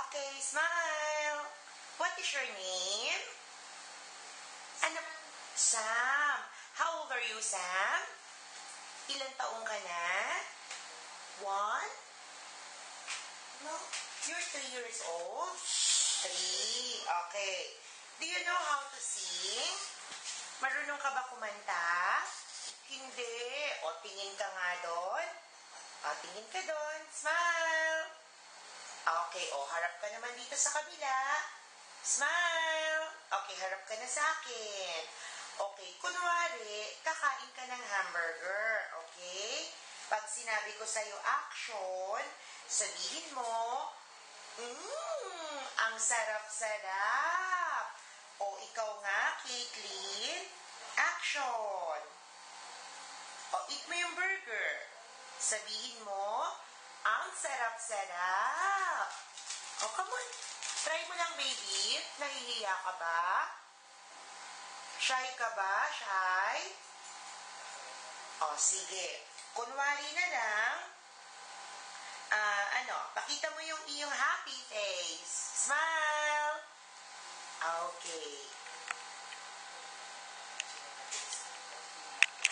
Okay, smile. What is your name? Ano? Sam. How old are you, Sam? Ilan taong ka na? 1? No, you're 3 years old? 3. Okay. Do you know how to sing? Marunong ka ba kumanta? Hindi. O, tingin ka nga doon. O, tingin ka doon. Smile. Okay, o, harap ka naman dito sa kabila. Smile. Okay, harap ka na sa akin. Okay, kunwari, kakain ka ng hamburger. Okay? Pag sinabi ko sa'yo action, sabihin mo, ang sarap-sarap. O, ikaw nga, Kaitlyn, action. O, eat mo yung burger. Sabihin mo, ang sarap-sarap. O, come on. Try mo lang, baby. Nahihiya ka ba? Shy ka ba? Shy? O, sige. Kunwari na lang, pakita mo yung iyong happy face. Smile. Okay.